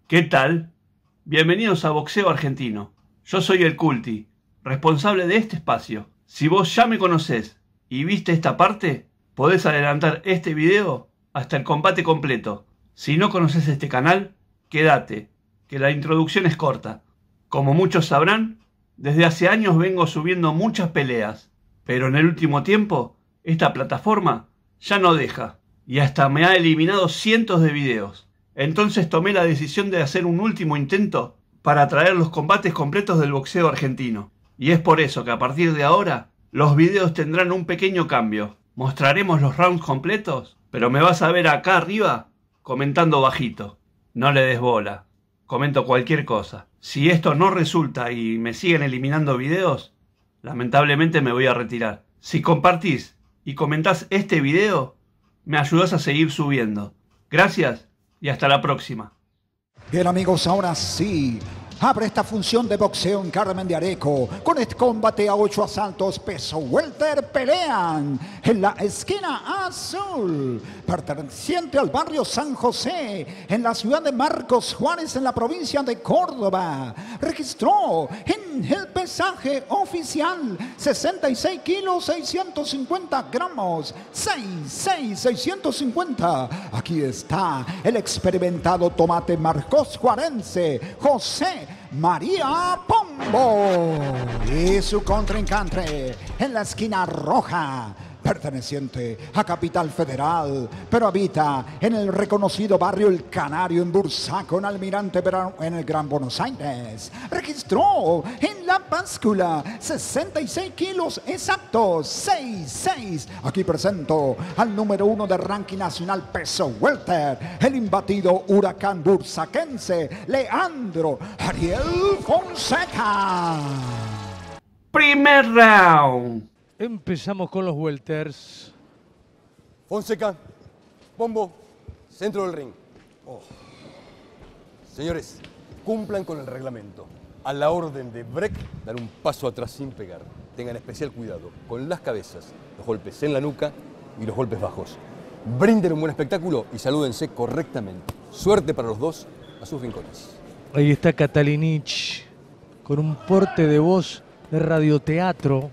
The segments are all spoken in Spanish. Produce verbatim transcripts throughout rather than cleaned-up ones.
¿Qué tal? Bienvenidos a Boxeo Argentino. Yo soy el Culti, responsable de este espacio. Si vos ya me conocés y viste esta parte, podés adelantar este video hasta el combate completo. Si no conoces este canal, quédate, que la introducción es corta. Como muchos sabrán, desde hace años vengo subiendo muchas peleas, pero en el último tiempo, esta plataforma ya no deja, y hasta me ha eliminado cientos de videos. Entonces tomé la decisión de hacer un último intento para traer los combates completos del boxeo argentino. Y es por eso que a partir de ahora, los videos tendrán un pequeño cambio. Mostraremos los rounds completos, pero me vas a ver acá arriba comentando bajito. No le des bola, comento cualquier cosa. Si esto no resulta y me siguen eliminando videos, lamentablemente me voy a retirar. Si compartís y comentás este video, me ayudás a seguir subiendo. Gracias. Y hasta la próxima. Bien amigos, ahora sí, abre esta función de boxeo en Carmen de Areco. Con este combate a ocho asaltos peso welter pelean en la esquina azul, perteneciente al barrio San José, en la ciudad de Marcos Juárez, en la provincia de Córdoba. Registró en el pesaje oficial sesenta y seis kilos seiscientos cincuenta gramos, sesenta y seis seiscientos cincuenta. Aquí está el experimentado tomate marcos juarense, José María Pombo, y su contrincante en la esquina roja, perteneciente a Capital Federal, pero habita en el reconocido barrio El Canario en Bursaco, en Almirante Verano, en el Gran Buenos Aires. Registró en la báscula sesenta y seis kilos exactos, sesenta y seis. Aquí presento al número uno de ranking nacional peso welter, el imbatido huracán bursaquense, Leandro Ariel Fonseca. Primer round. Empezamos con los welters. Fonseca, Pombo, centro del ring. Oh. Señores, cumplan con el reglamento. A la orden de break, dar un paso atrás sin pegar. Tengan especial cuidado con las cabezas, los golpes en la nuca y los golpes bajos. Brinden un buen espectáculo y salúdense correctamente. Suerte para los dos a sus rincones. Ahí está Catalinich con un porte de voz de radioteatro.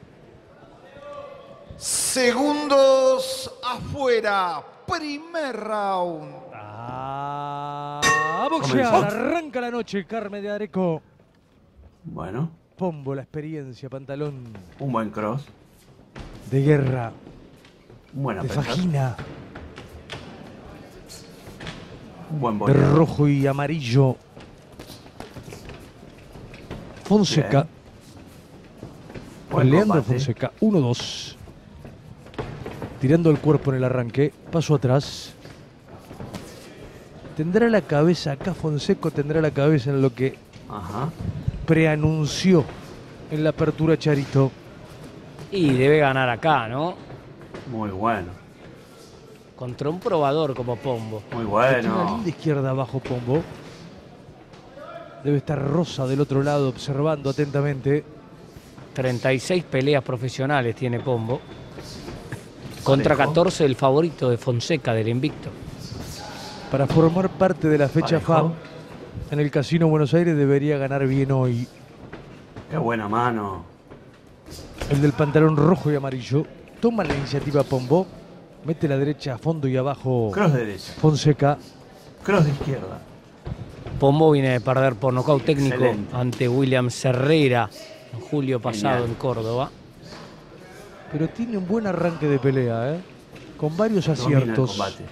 Segundos afuera, primer round. Ah, a boxear, arranca la noche, Carmen de Areco. Bueno. Pombo, la experiencia, pantalón. Un buen cross. De guerra. Buena de pesar. Fajina. Un buen de boleado. rojo y amarillo. Fonseca. Buen Leandro combate. Fonseca, uno dos. Tirando el cuerpo en el arranque, paso atrás. Tendrá la cabeza acá, Fonseca tendrá la cabeza en lo que Ajá. preanunció en la apertura Charito. Y debe ganar acá, ¿no? Muy bueno. Contra un probador como Pombo. Muy Tiene una bueno. linda izquierda abajo Pombo. Debe estar Rosa del otro lado observando atentamente. treinta y seis peleas profesionales tiene Pombo. Contra Parejo. catorce el favorito de Fonseca del invicto. Para formar parte de la fecha Parejo. F A M en el Casino Buenos Aires debería ganar bien hoy. Qué buena mano. El del pantalón rojo y amarillo. Toma la iniciativa Pombo. Mete la derecha a fondo y abajo Cross derecha. Fonseca. Cross de izquierda. Pombo viene de perder por nocaut técnico Excelente. ante William Herrera en julio pasado Genial. en Córdoba. Pero tiene un buen arranque de pelea, ¿eh? Con varios Domina el aciertos. combate.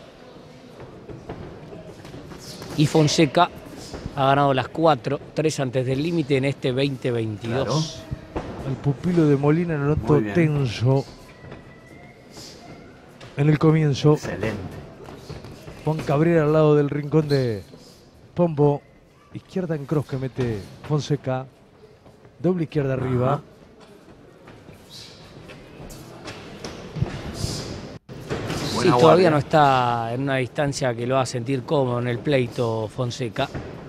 Y Fonseca ha ganado las cuatro, tres antes del límite en este veinte veintidós. El pupilo de Molina lo noto Muy bien. tenso en el comienzo. Excelente. Juan Cabrera al lado del rincón de Pombo. Izquierda en cross que mete Fonseca. Doble izquierda arriba. Ajá. Sí, Buena todavía guardia. no está en una distancia que lo haga sentir cómodo en el pleito Fonseca.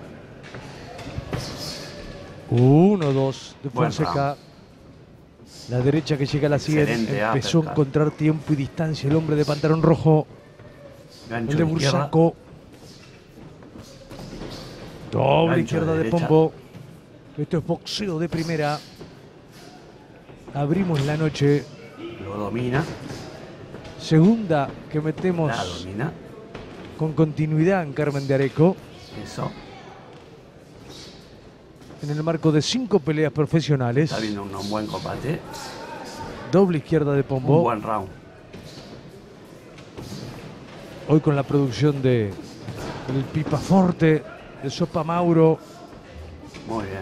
uno dos de Buen Fonseca. La derecha que llega a la cien. Excelente Empezó a uppercut. encontrar tiempo y distancia el hombre de pantalón rojo. Gancho El de de izquierda. Bursaco. Doble Gancho izquierda de de derecha. Pombo. Esto es boxeo de primera. Abrimos la noche. Lo domina. Segunda que metemos La domina. con continuidad en Carmen de Areco. Eso. En el marco de cinco peleas profesionales. Está viendo un, un buen combate. Doble izquierda de Un Pombo. buen round. Hoy con la producción de el Pipaforte, de Sopa Mauro. Muy bien.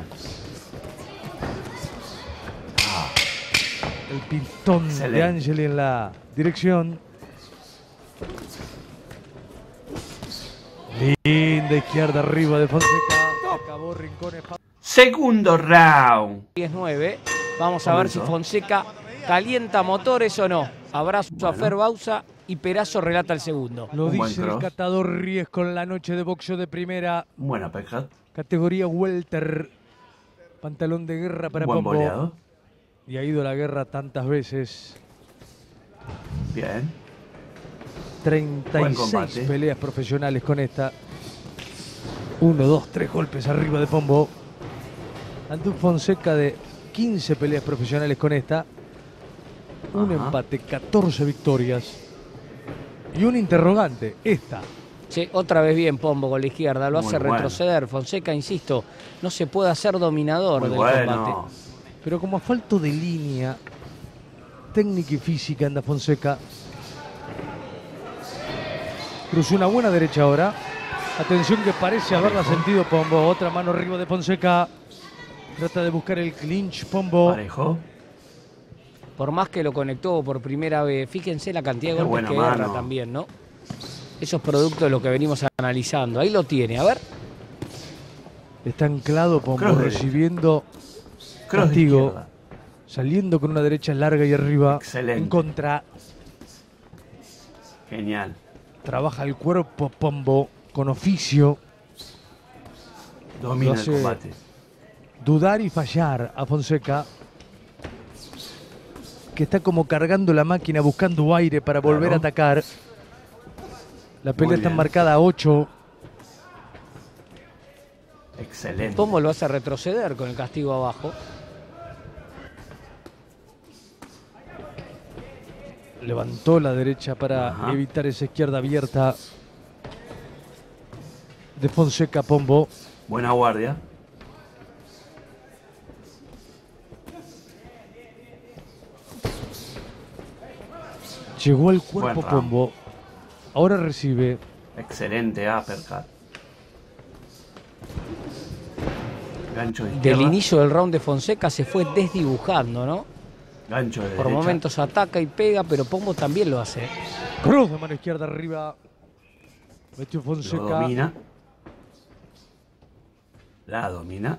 El pintón Excelente. de Angeli en la dirección. Linda izquierda arriba de Fonseca. Acabó Rincones. Segundo round. diez nueve. Vamos a ver si Comenzó. Fonseca calienta motores o no. Abrazo a Bueno. Fer Bausa y Perazo relata el segundo. Lo Un buen dice el cross. catador Ries con la noche de boxeo de primera. Buena pesca. Categoría welter. Pantalón de guerra para Buen Pombo. boleado. Y ha ido a la guerra tantas veces. Bien. treinta y Buen seis combate. peleas profesionales con esta. Uno, dos, tres golpes arriba de Pombo. Ante un Fonseca de quince peleas profesionales con esta. Un Ajá. empate, catorce victorias. Y un interrogante, esta. Sí, otra vez bien Pombo con la izquierda, lo Muy hace bueno. retroceder. Fonseca, insisto, no se puede hacer dominador Muy del bueno. combate. Pero como a falto de línea técnica y física anda Fonseca. Cruzó una buena derecha ahora. Atención que parece haberla sentido Pombo. Otra mano arriba de Fonseca. Trata de buscar el clinch Pombo. Parejo. Por más que lo conectó por primera vez, fíjense la cantidad de Qué golpes buena que mano. erra también, ¿no? Eso es producto de lo que venimos analizando. Ahí lo tiene, a ver. Está anclado Pombo Cross de recibiendo Cross de castigo. izquierda. Saliendo con una derecha larga y arriba. Excelente. En contra. Genial. Trabaja el cuerpo Pombo con oficio. Domina Lo el hace- combate. Dudar y fallar a Fonseca, que está como cargando la máquina buscando aire para volver Claro. a atacar. La pelea Muy está bien. marcada a ocho. Excelente. Pombo lo hace retroceder con el castigo abajo. Levantó la derecha para Ajá. evitar esa izquierda abierta de Fonseca Pombo. Buena guardia. Llegó el cuerpo Buen round. Pombo. Ahora recibe. Excelente uppercut. Gancho de Del izquierda. inicio del round de Fonseca se fue desdibujando, ¿no? Gancho de Por derecha. momentos ataca y pega, pero Pombo también lo hace. Cruz de mano izquierda arriba. Metió Lo Fonseca. domina. La domina.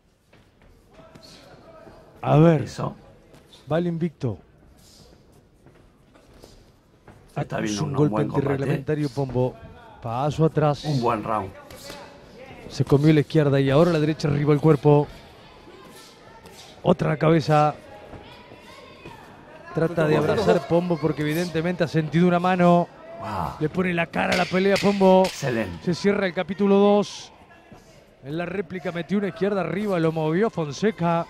A ver, Eso. va el invicto. Está Acusa viendo un un golpe buen combate. antirreglamentario Pombo. Paso atrás. Un buen round. Se comió la izquierda y ahora la derecha arriba el cuerpo. Otra cabeza. Trata de abrazar Pombo porque evidentemente ha sentido una mano. Wow. Le pone la cara a la pelea Pombo. Excelente. Se cierra el capítulo dos. En la réplica metió una izquierda arriba, lo movió Fonseca.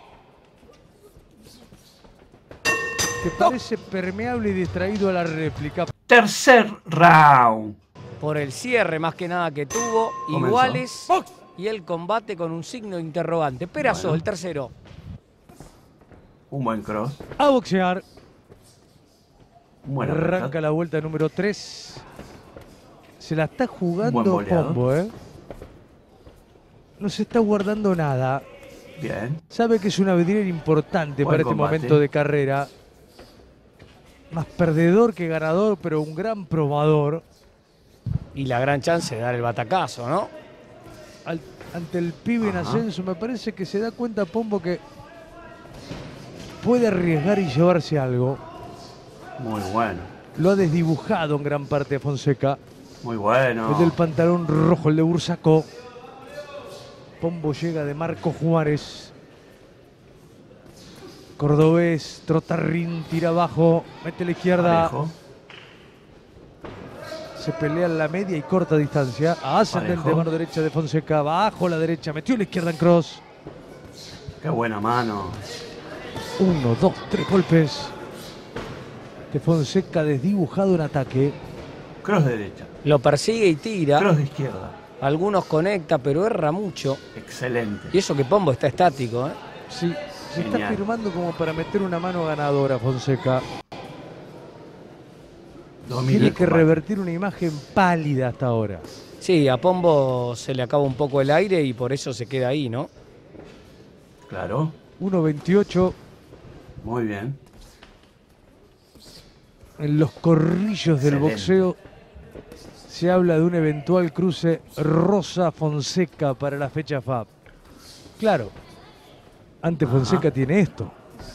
Que parece permeable y distraído a la réplica. Tercer round. Por el cierre más que nada que tuvo, Comenzó. iguales y el combate con un signo de interrogante. Perazo, Bueno. el tercero. Un buen cross. A boxear. Un buen Arranca uppercut. la vuelta número tres. Se la está buen jugando boleado. Pombo, ¿eh? No se está guardando nada. Bien. Sabe que es una vidriera importante Buen para este combate. momento de carrera. Más perdedor que ganador, pero un gran probador. Y la gran chance de dar el batacazo, ¿no? Al- ante el pibe en Ajá. ascenso, me parece que se da cuenta Pombo que puede arriesgar y llevarse algo. Muy bueno. Lo ha desdibujado en gran parte a Fonseca. Muy bueno. Es del pantalón rojo, el de Bursaco. Pombo llega de Marco Juárez. Cordobés, Trotarrín, tira abajo, mete la izquierda. Parejo. Se pelea en la media y corta distancia. Ascendente, Parejo. mano derecha de Fonseca. Bajo la derecha. Metió la izquierda en cross. Qué buena mano. Uno, dos, tres golpes. De Fonseca desdibujado en ataque. Cross derecha. Lo persigue y tira. Cross de izquierda. Algunos conecta, pero erra mucho. Excelente. Y eso que Pombo está estático, ¿eh? Sí, se está Genial. firmando como para meter una mano ganadora Fonseca. Domina Tiene el que combate. revertir una imagen pálida hasta ahora. Sí, a Pombo se le acaba un poco el aire y por eso se queda ahí, ¿no? Claro. uno veintiocho Muy bien. en los corrillos del Excelente. boxeo. Se habla de un eventual cruce Rosa-Fonseca para la fecha F A B. Claro, antes Ajá. Fonseca tiene esto.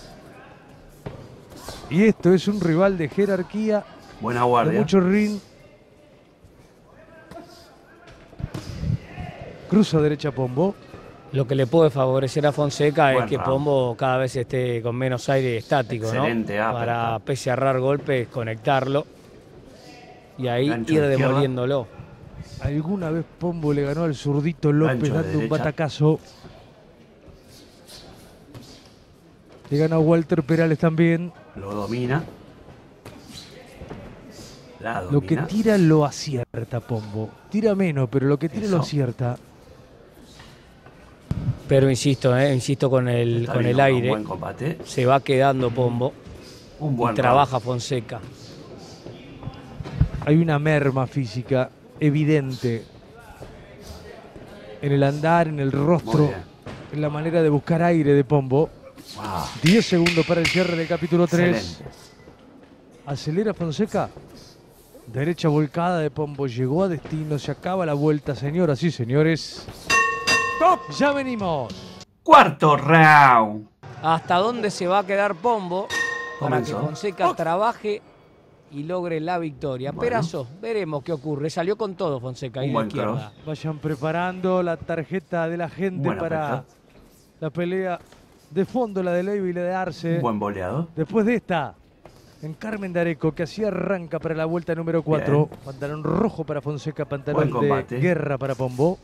Y esto es un rival de jerarquía, Buena de guardia. mucho ring. Cruza derecha Pombo. Lo que le puede favorecer a Fonseca Buen es que round. Pombo cada vez esté con menos aire estático, Excelente ¿no? uppercut. Para, pese a errar golpes, conectarlo y ahí Gancho ir de izquierda. demoliéndolo. Alguna vez Pombo le ganó al zurdito López Gancho de dando un derecha. batacazo. Le gana a Walter Perales también. Lo domina. La domina. Lo que tira lo acierta Pombo. Tira menos, pero lo que tira lo Eso. acierta. Pero insisto, ¿eh? insisto con el, Está con el viendo un aire. buen combate. Se va quedando Pombo Un y buen trabaja Fonseca. Hay una merma física evidente en el andar, en el round. rostro, Muy bien. en la manera de buscar aire de Pombo. Wow. diez segundos para el cierre del capítulo tres. Excelente. Acelera Fonseca. Derecha volcada de Pombo. Llegó a destino. Se acaba la vuelta, señoras y señores. Ya venimos. Cuarto round. ¿Hasta dónde se va a quedar Pombo para que Comenzó. Fonseca trabaje y logre la victoria? Bueno. Perazo, veremos qué ocurre. Salió con todo Fonseca ahí Un de buen izquierda. Vayan preparando la tarjeta de la gente Buena para pelea. la pelea de fondo, la de Leiva y la de Arce. Un buen boleado. Después de esta, en Carmen de Areco, que así arranca para la vuelta número cuatro. Bien. Pantalón rojo para Fonseca, pantalón Buen de combate. guerra para Pombo.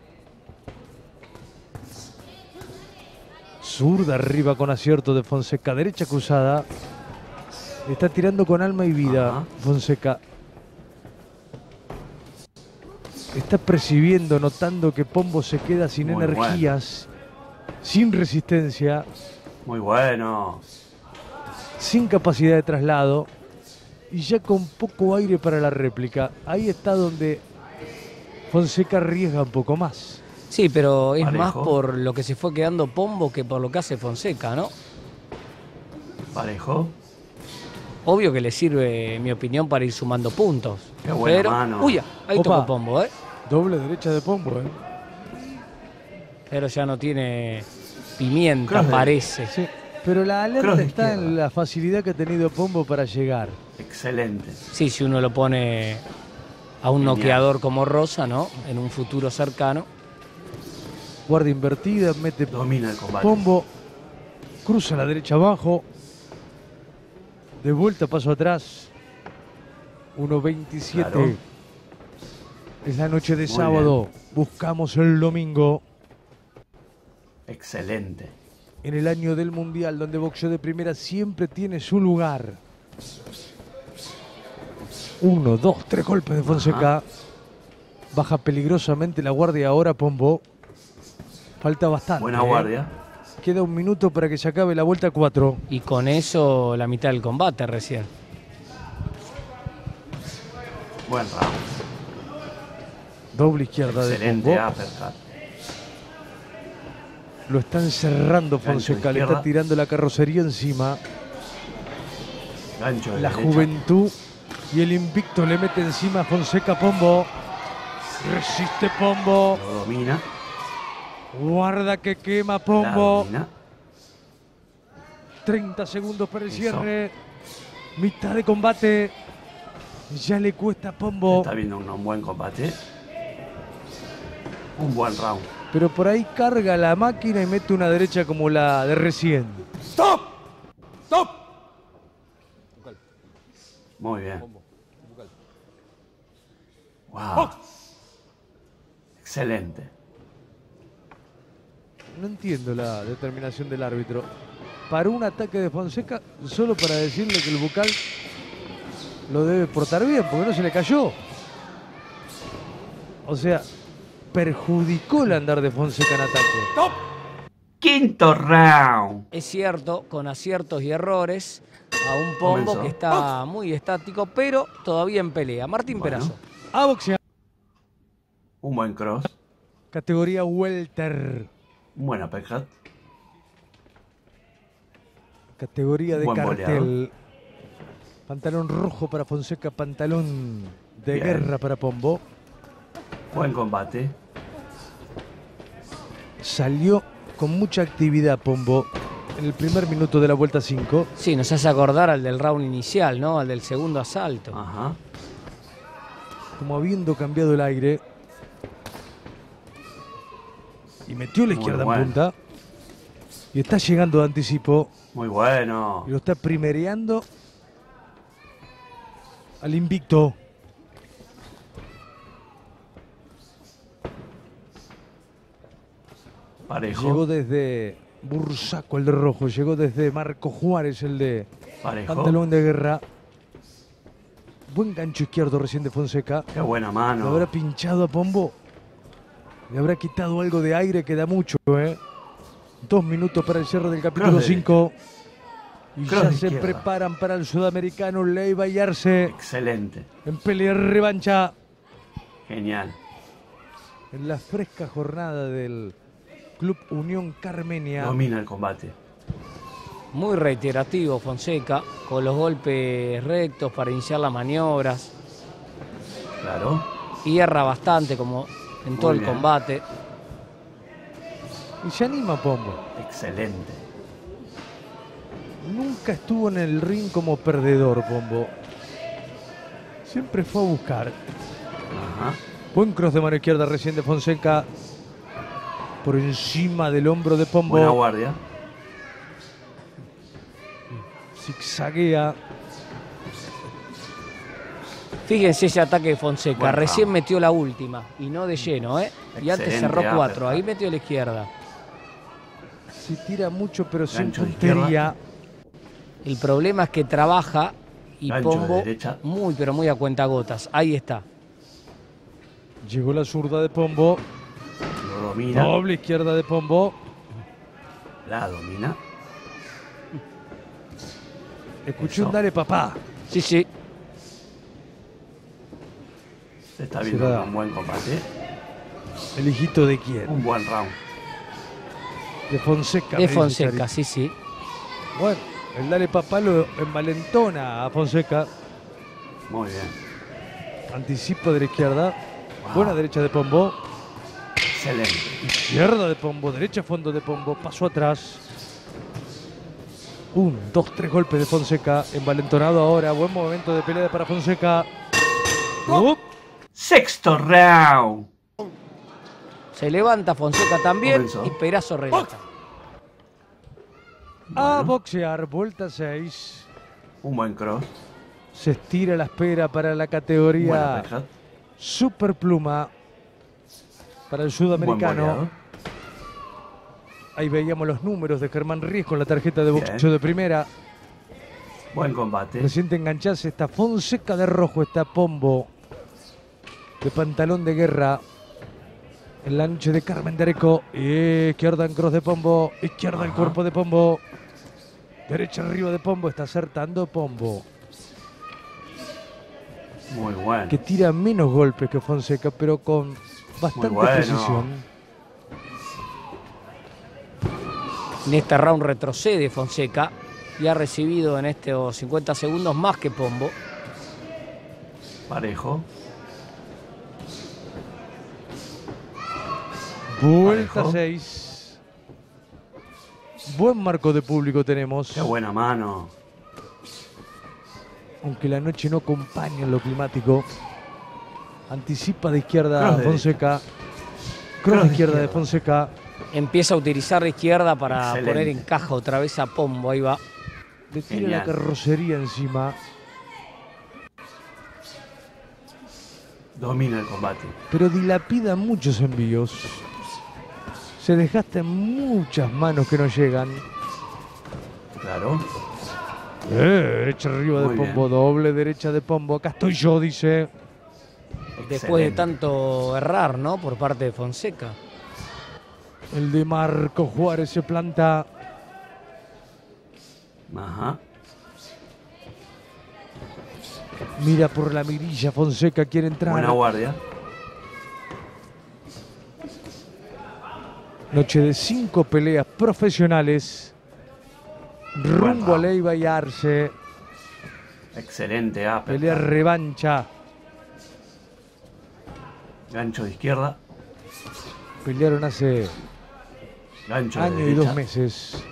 Zurda arriba con acierto de Fonseca, derecha cruzada. Está tirando con alma y vida Ajá. Fonseca. Está percibiendo, notando que Pombo se queda sin Muy energías, sin resistencia, Muy bueno. sin capacidad de traslado y ya con poco aire para la réplica. Ahí está donde Fonseca arriesga un poco más. Sí, pero es Parejo. más por lo que se fue quedando Pombo que por lo que hace Fonseca, ¿no? Parejo. Obvio que le sirve, en mi opinión, para ir sumando puntos. Qué buena pero, mano. Uy, ahí Opa. tocó Pombo, ¿eh? Doble derecha de Pombo, ¿eh? Pero ya no tiene pimienta, Cross de- parece. Sí, pero la alerta Cross de está en izquierda. la facilidad que ha tenido Pombo para llegar. Excelente. Sí, si uno lo pone a un Genial. noqueador como Rosa, ¿no? En un futuro cercano. Guardia invertida, mete Domina el combate. Pombo, cruza la derecha abajo, de vuelta paso atrás, uno veintisiete. Claro. Es la noche de Muy sábado, buscamos el domingo Excelente. en el año del Mundial, donde boxeo de primera siempre tiene su lugar. Uno, dos, tres golpes de Fonseca. Ajá. Baja peligrosamente la guardia ahora Pombo. Falta bastante. Buena ¿eh? guardia. Queda un minuto para que se acabe la vuelta cuatro. Y con eso la mitad del combate recién. Buen round. Doble izquierda de Excelente Pombo. uppercut. Lo están cerrando Gancho de Fonseca. Le está izquierda. tirando la carrocería encima. Gancho de La derecha. juventud y el invicto le mete encima a Fonseca Pombo. Resiste Pombo. Lo domina. Guarda que quema La Pombo. domina. treinta segundos para el Eso. cierre. Mitad de combate. Ya le cuesta a Pombo. Está viendo un, un buen combate. Un buen round. Pero por ahí carga la máquina y mete una derecha como la de recién. ¡Stop! ¡Stop! Muy bien. Wow. Excelente. No entiendo la determinación del árbitro. Paró un ataque de Fonseca solo para decirle que el bucal lo debe portar bien, porque no se le cayó. O sea, perjudicó el andar de Fonseca en ataque. Quinto round. Es cierto, con aciertos y errores, a un Pombo Comenzó. que está muy estático, pero todavía en pelea. Martín Bueno. Perazo. A boxear. Un buen cross. Categoría welter. Un buen uppercut. Categoría de Buen cartel. boleado. Pantalón rojo para Fonseca, pantalón de Bien. guerra para Pombo. Buen combate. Salió con mucha actividad Pombo en el primer minuto de la vuelta cinco. Sí, nos hace acordar al del round inicial, ¿no? Al del segundo asalto. Ajá. Como habiendo cambiado el aire. Y metió la Muy izquierda bueno. en punta. Y está llegando de anticipo. Muy bueno. Y lo está primereando al invicto. Parejo. Llegó desde Bursaco el de rojo. Llegó desde Marco Juárez el de Parejo. pantalón de guerra. Buen gancho izquierdo recién de Fonseca. Qué buena ¿Le mano. habrá pinchado a Pombo? Le habrá quitado algo de aire que da mucho, ¿eh? Dos minutos para el cierre del capítulo Cross de- cinco. Y cross ya de se izquierda. preparan para el sudamericano Leiva y Arce Excelente. en pelea revancha Genial. en la fresca jornada del Club Unión Carmenia. Domina el combate. Muy reiterativo Fonseca, con los golpes rectos para iniciar las maniobras. Claro. Hierra bastante, como en todo Muy el bien. combate. Y se anima Pombo. Excelente. Nunca estuvo en el ring como perdedor, Pombo. Siempre fue a buscar. Ajá. Buen cross de mano izquierda recién de Fonseca. Por encima del hombro de Pombo. Buena guardia. Zigzaguea. Fíjense ese ataque de Fonseca. Buen Recién round. metió la última y no de lleno, ¿eh? Y antes Excelente cerró cuatro. uppercut. Ahí metió la izquierda. Se tira mucho pero sin Gancho de puntería. El problema es que trabaja y Gancho de Pombo derecha. muy, pero muy a cuentagotas. Ahí está. Llegó la zurda de Pombo. Lo domina. Doble izquierda de Pombo. La domina. Escuché Eso. un dale papá. Sí, sí. Se está viendo Será- un buen combate. El hijito de quién. Un buen round. De Fonseca. me De dice Fonseca, Chari. sí, sí. Bueno, el dale papá lo envalentona a Fonseca. Muy bien. Anticipo de la izquierda. Wow. Buena derecha de Pombo. Excelente. Izquierda de Pombo. Derecha fondo de Pombo. Paso atrás. Un, dos, tres golpes de Fonseca. Envalentonado ahora. Buen momento de pelea para Fonseca. Up. Sexto round. Se levanta Fonseca también Comenzó. y Perazo relata. A Bueno. boxear. Vuelta seis. Un buen cross. Se estira la espera para la Buena categoría uppercut. Super Pluma. Para el Buen sudamericano. boleado. Ahí veíamos los números de Germán Ries con la tarjeta de Bien. boxeo de primera. Buen combate. Reciente engancharse está Fonseca de rojo, está Pombo de pantalón de guerra. En la noche de Carmen de Areco. Izquierda en cross de Pombo. Izquierda el Ajá. cuerpo de Pombo. Derecha arriba de Pombo. Está acertando Pombo. Muy bueno. Que tira menos golpes que Fonseca, pero con bastante Muy bueno. precisión. En este round retrocede Fonseca y ha recibido en estos cincuenta segundos más que Pombo. Parejo. Vuelta Parejo. seis. Buen marco de público tenemos. Qué buena mano. Aunque la noche no acompaña en lo climático. Anticipa de izquierda Cross de Fonseca. Cross Cross de de izquierda de izquierda. Fonseca. Empieza a utilizar la izquierda para Excelente. poner en caja otra vez a Pombo. Ahí va. Le tira Genial. la carrocería encima. Domina el combate. pero dilapida muchos envíos. Se desgastan muchas manos que no llegan. Claro. Eh, derecha arriba de Muy Pombo, bien. doble derecha de Pombo. Acá estoy yo, dice. Después de Excelente. tanto errar, ¿no? Por parte de Fonseca. El de Marco Juárez se planta. Ajá. Mira por la mirilla, Fonseca quiere entrar. Buena guardia. Noche de cinco peleas profesionales. Rumbo a round. Leiva y Arce. Excelente uppercut. Pelea revancha. Gancho de izquierda. Pelearon hace Gancho de año y derecha. dos meses.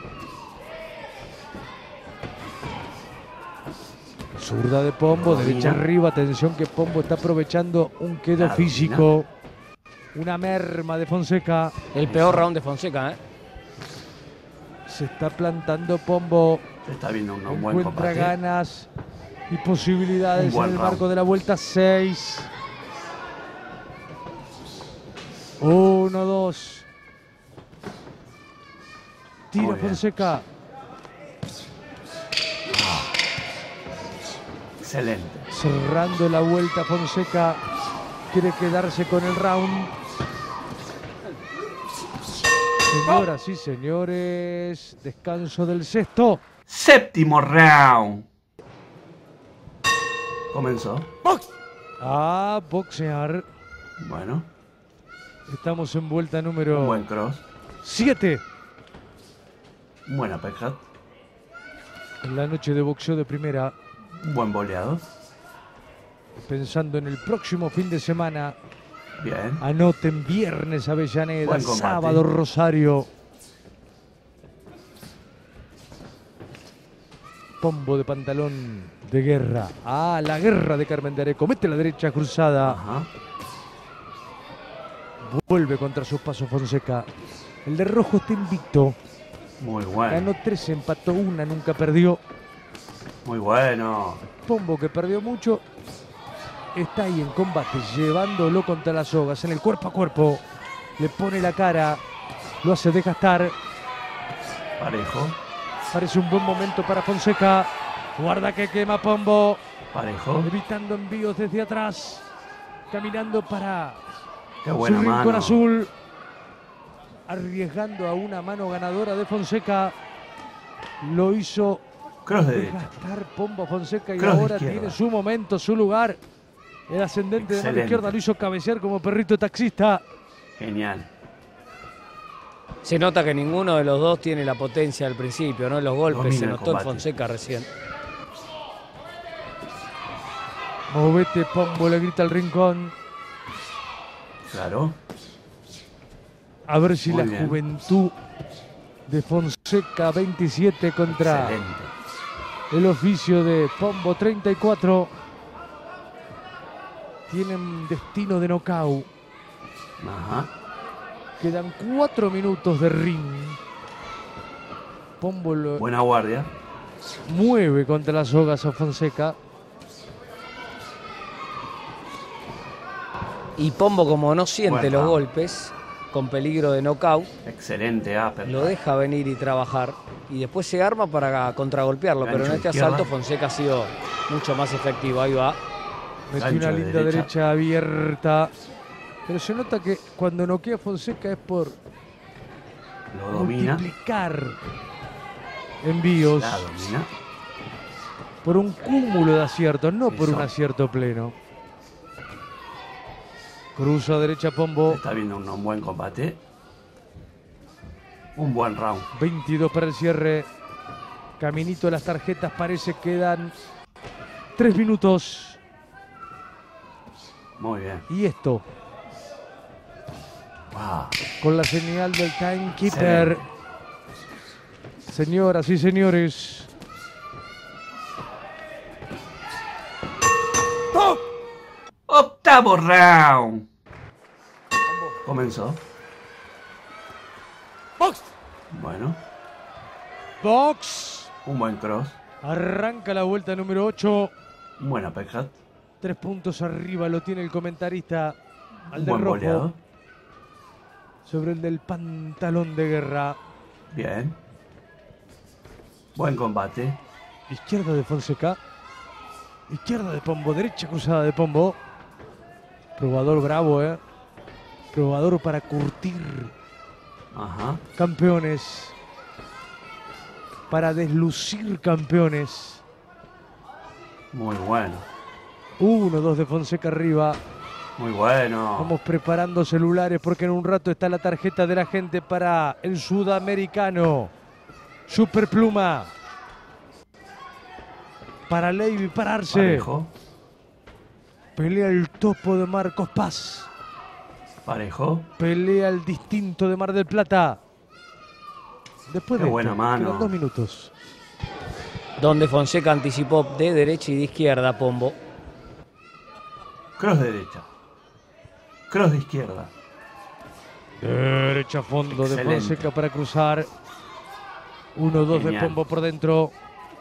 Zurda de Pombo, Domina. derecha arriba. Atención que Pombo está aprovechando un quedo La físico. Una merma de Fonseca. El peor round de Fonseca, ¿eh? Se está plantando Pombo. Se está viendo un, un buen Encuentra combate. ganas y posibilidades Un buen en el round. marco de la vuelta seis. uno, dos. Tira Muy bien. Fonseca. Excelente. Cerrando la vuelta Fonseca. Quiere quedarse con el round. Señoras y señores, descanso del sexto. Séptimo round. Comenzó. A boxear. Bueno. Estamos en vuelta Un número buen cross. siete. Un buen uppercut. En la noche de boxeo de primera. Un buen boleado. Pensando en el próximo fin de semana. Bien. Anoten viernes Avellaneda, Buen combate. sábado Rosario. Pombo de pantalón de guerra. Ah, la guerra de Carmen de Areco. Mete la derecha cruzada. Ajá. Vuelve contra sus pasos Fonseca. El de rojo está invicto. Muy bueno. Ganó tres, empató una, nunca perdió. Muy bueno. Pombo, que perdió mucho, está ahí en combate, llevándolo contra las sogas, en el cuerpo a cuerpo. Le pone la cara, lo hace desgastar. Parejo. Parece un buen momento para Fonseca. Guarda que quema Pombo. Parejo. Evitando envíos desde atrás. Caminando para Qué su buena rincón mano. azul. Arriesgando a una mano ganadora de Fonseca. Lo hizo Cross de derecha. desgastar Pombo a Fonseca y Cross de ahora izquierda. tiene su momento, su lugar. El ascendente de mano Excelente. izquierda lo hizo cabecear como perrito taxista. Genial. Se nota que ninguno de los dos tiene la potencia al principio, ¿no? Los golpes Domina se el notó en combate. Fonseca recién. Movete, Pombo, le grita al rincón. Claro. A ver si Muy la bien. juventud de Fonseca veintisiete contra Excelente. el oficio de Pombo treinta y cuatro tienen destino de knockout. Ajá. Quedan cuatro minutos de ring. Pombo lo Buena guardia. mueve contra las sogas a Fonseca. Y Pombo, como no siente Buen los round. golpes, con peligro de knockout, Excelente uppercut. lo deja venir y trabajar. Y después se arma para contragolpearlo. Pero en Gancho este izquierda. asalto Fonseca ha sido mucho más efectivo. Ahí va. Metió Gancho una de linda derecha. derecha. abierta. Pero se nota que cuando noquea Fonseca es por Lo domina. multiplicar envíos, La domina. por un cúmulo de aciertos, no por Eso. un acierto pleno. Cruza derecha Pombo. Está viendo un, un buen combate. Un buen round. veintidós para el cierre. Caminito de las tarjetas, parece que quedan tres minutos. Muy bien. Y esto, Wow. con la señal del timekeeper. Excelente. Señoras y señores, Octavo round. Comenzó. ¡Box! Bueno. box. Un buen cross. Arranca la vuelta número ocho. Un buen uppercut. Tres puntos arriba lo tiene el comentarista. Al Un de buen rojo. boleado. Sobre el del pantalón de guerra. Bien. Buen combate. Izquierda de Fonseca. Izquierda de Pombo. Derecha cruzada de Pombo. Probador bravo, ¿eh? Probador para curtir. Ajá. Campeones. Para deslucir campeones. Muy bueno. Uno, dos de Fonseca arriba. Muy bueno. Vamos preparando celulares porque en un rato está la tarjeta de la gente para el sudamericano. Superpluma. Para Leiby pararse. Parejo. Pelea el topo de Marcos Paz. Parejo. Pelea el distinto de Mar del Plata. Después Qué de buena esto, mano. quedan dos minutos. Donde Fonseca anticipó de derecha y de izquierda, Pombo. Cross de derecha. Cross de izquierda. Derecha a fondo Excelente. de Fonseca para cruzar. Uno, dos de Genial. Pombo por dentro.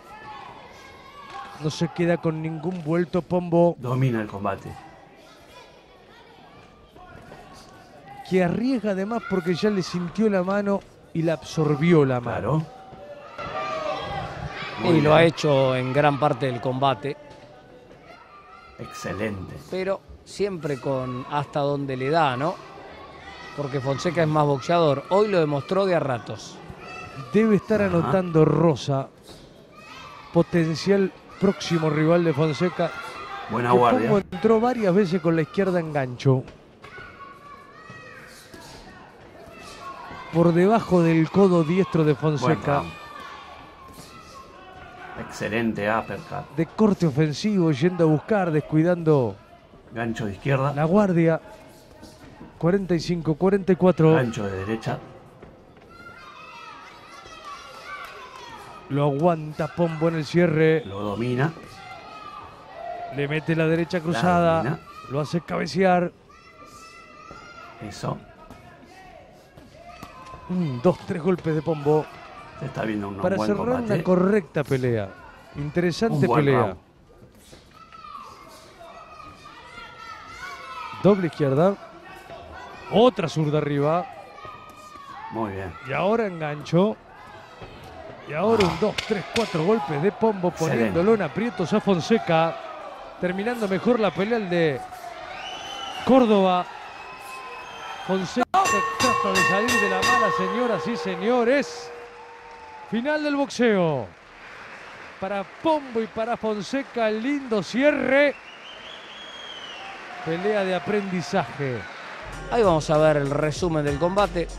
No se queda con ningún vuelto Pombo, Domina el combate. que arriesga además porque ya le sintió la mano y la absorbió la mano. Claro. Y Muy lo bien. ha hecho en gran parte del combate. Excelente. Pero siempre con hasta donde le da, ¿no? Porque Fonseca es más boxeador. Hoy lo demostró de a ratos. Debe estar Ajá. anotando Rosa, potencial próximo rival de Fonseca. Buena que guardia. Pombo entró varias veces con la izquierda en gancho. Por debajo del codo diestro de Buen Fonseca. round. Excelente uppercut. De corte ofensivo, yendo a buscar, descuidando Gancho de izquierda. la guardia. cuarenta y cinco, cuarenta y cuatro. Gancho de derecha. Lo aguanta Pombo en el cierre. Lo domina. Le mete la derecha La cruzada. domina. Lo hace cabecear. Eso. Mm, dos, tres golpes de Pombo. Se está viendo un Para buen cerrar combate. una correcta pelea. Un Interesante buen pelea. round. Doble izquierda. Otra zurda arriba. Muy bien. Y ahora engancho. Y ahora un dos, tres, cuatro golpes de Pombo Excelente. poniéndolo en aprietos a Fonseca. Terminando mejor la pelea el de Córdoba. Fonseca trata de salir de la mala, señoras y señores. Final del boxeo. Para Pombo y para Fonseca, lindo cierre. Pelea de aprendizaje. Ahí vamos a ver el resumen del combate.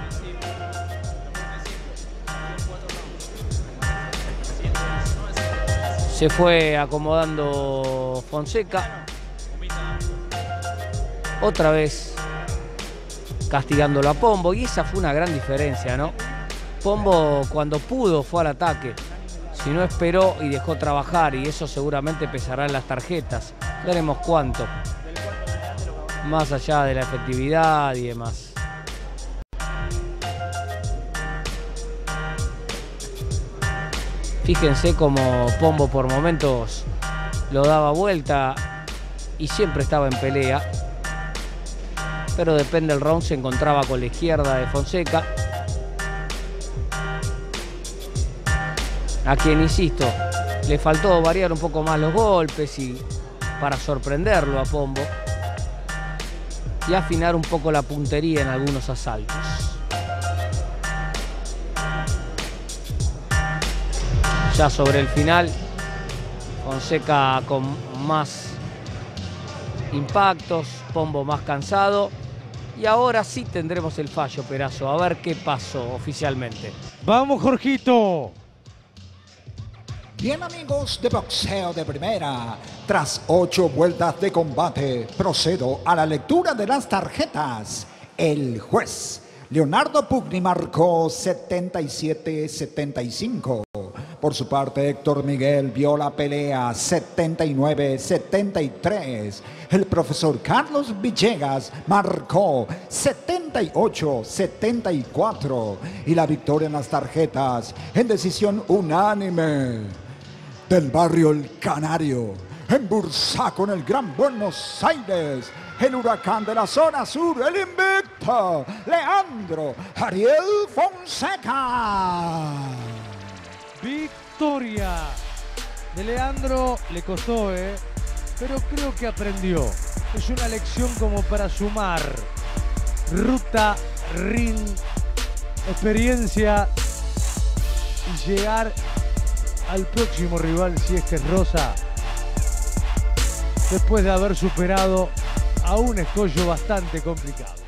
Se fue acomodando Fonseca. Otra vez castigándolo a Pombo. Y esa fue una gran diferencia, ¿no? Pombo cuando pudo fue al ataque. Si no esperó y dejó trabajar. Y eso seguramente pesará en las tarjetas. Veremos cuánto. Más allá de la efectividad y demás. Fíjense cómo Pombo por momentos lo daba vuelta y siempre estaba en pelea. Pero depende del round, se encontraba con la izquierda de Fonseca. A quien, insisto, le faltó variar un poco más los golpes y para sorprenderlo a Pombo. Y afinar un poco la puntería en algunos asaltos. Ya sobre el final, Fonseca con más impactos, Pombo más cansado. Y ahora sí tendremos el fallo, Perazo. A ver qué pasó oficialmente. ¡Vamos, Jorgito! Bien, amigos de Boxeo de Primera, tras ocho vueltas de combate, procedo a la lectura de las tarjetas. El juez Leonardo Pugni marcó setenta y siete setenta y cinco. Por su parte, Héctor Miguel vio la pelea setenta y nueve setenta y tres. El profesor Carlos Villegas marcó setenta y ocho setenta y cuatro. Y la victoria en las tarjetas en decisión unánime del barrio El Canario, En Bursaco, en el Gran Buenos Aires, el huracán de la zona sur, el invicto, Leandro Ariel Fonseca. Victoria de Leandro, le costó, ¿eh? Pero creo que aprendió. Es una lección como para sumar. Ruta, ring, experiencia y llegar al próximo rival, si es que es Rosa, después de haber superado a un escollo bastante complicado.